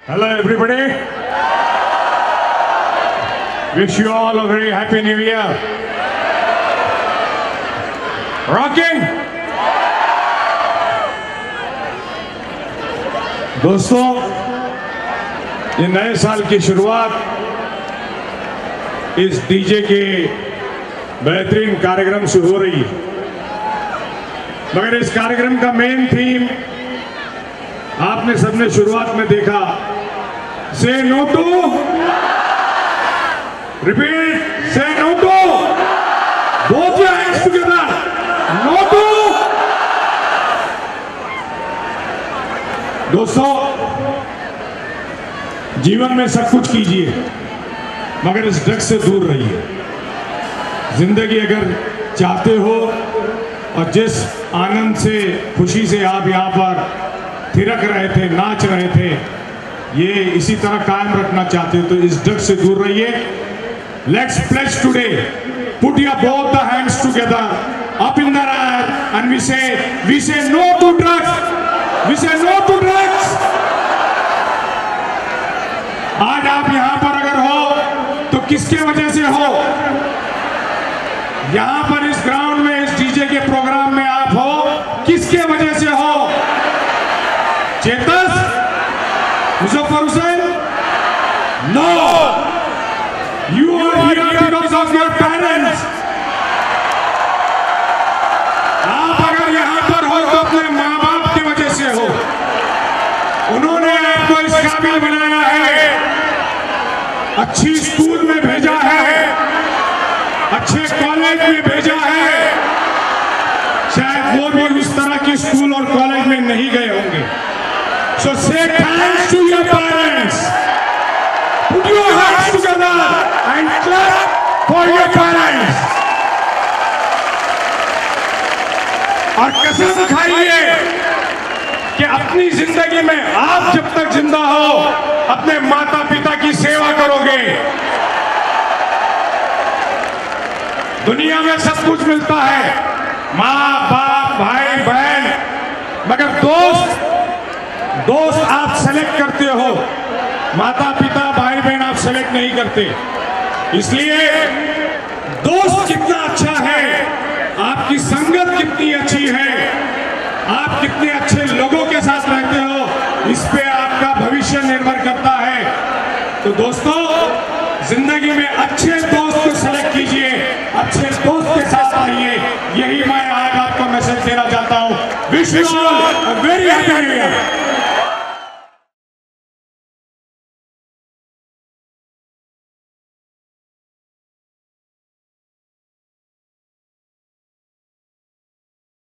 Hello everybody. Wish you all a very happy new year. Rocking. दोस्तों, ये नए साल की शुरुआत इस डीजे के बेहतरीन कार्यक्रम से हो रही है, मगर इस कार्यक्रम का मेन थीम आपने सबने शुरुआत में देखा, say no to, repeat, say no to, both your hands together, no to. दोस्तों, जीवन में सब कुछ कीजिए मगर इस ड्रग्स से दूर रहिए। जिंदगी अगर चाहते हो और जिस आनंद से, खुशी से आप यहाँ पर थिरक रहे थे, नाच रहे थे, ये इसी तरह कायम रखना चाहते हो तो इस ड्रग्स से दूर रहिए। Let's pledge today, put your both the hands together up in the air and we say no to drugs, we say no to drugs. आज आप यहां पर अगर हो तो किसके वजह से हो? यहां पर इस ग्राउंड में, इस डीजे के प्रोग्राम में आप हो, किसके वजह से हो? CHETAS? Muzaffar Hussain? No! You are here because of your parents. आप अगर यहाँ पर हो तो अपने माँ बाप की वजह से हो। उन्होंने आपको इस काबिल बनाया है, अच्छी स्कूल में भेजा है, अच्छे कॉलेज में भेजा है। शायद वो भी उस तरह के स्कूल और कॉलेज में नहीं गए होंगे। So say thanks to your parents. Put your hands together and clap for your parents. और कसम खाइए कि अपनी जिंदगी में आप जब तक जिंदा हो अपने माता पिता की सेवा करोगे। दुनिया में सब कुछ मिलता है, माँ बाप, भाई बहन, मगर दोस्त आप सेलेक्ट करते हो, माता पिता भाई बहन आप सेलेक्ट नहीं करते। इसलिए दोस्त कितना अच्छा है, आपकी संगत कितनी अच्छी है, आप कितने अच्छे लोगों के साथ रहते हो, इस पे आपका भविष्य निर्भर करता है। तो दोस्तों, जिंदगी में अच्छे दोस्त को सेलेक्ट कीजिए, अच्छे दोस्त के साथ आइए। यही मैं आज आपको मैसेज देना चाहता हूँ। Wish you all a very happy new year.